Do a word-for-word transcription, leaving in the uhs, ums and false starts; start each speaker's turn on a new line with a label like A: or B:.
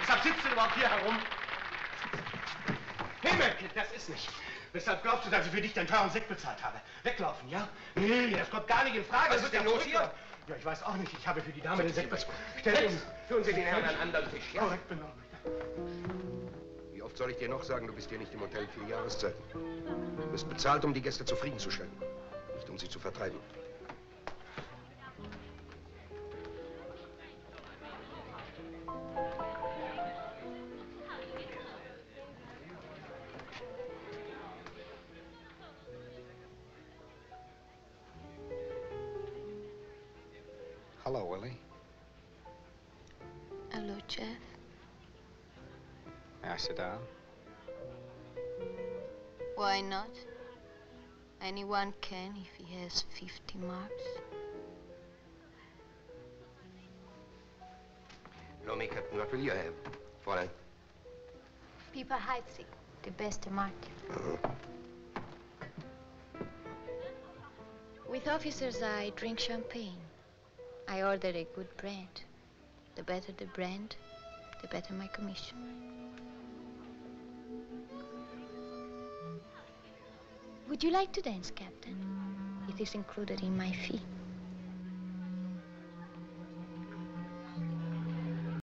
A: Weshalb sitzt du überhaupt hier herum? Himmelkind, das ist nicht. Weshalb glaubst du, dass ich für dich den teuren Sekt bezahlt habe? Weglaufen, ja? Nee, das kommt gar nicht in Frage.
B: Was ist denn los hier?
A: Ja, ich weiß auch nicht. Ich habe für die Dame den Sekt bezahlt. Stell uns.
B: Führen Sie den Herrn an einen anderen Tisch, ja?
A: Korrekt benommen.
B: Wie oft soll ich dir noch sagen, du bist hier nicht im Hotel vier Jahreszeiten? Du bist bezahlt, um die Gäste zufriedenzustellen, nicht um sie zu vertreiben. Hello, Willie.
C: Hello, Jeff.
B: May I sit down?
C: Why not? Anyone can if he has fifty marks.
B: Hello, me, Captain. What will you have? Fräulein.
C: Piper Heidsieck, the best market.
B: Uh-huh.
C: With officers, I drink champagne. I order a good brand. The better the brand, the better my commission. Would you like to dance, Captain? It is included in my fee.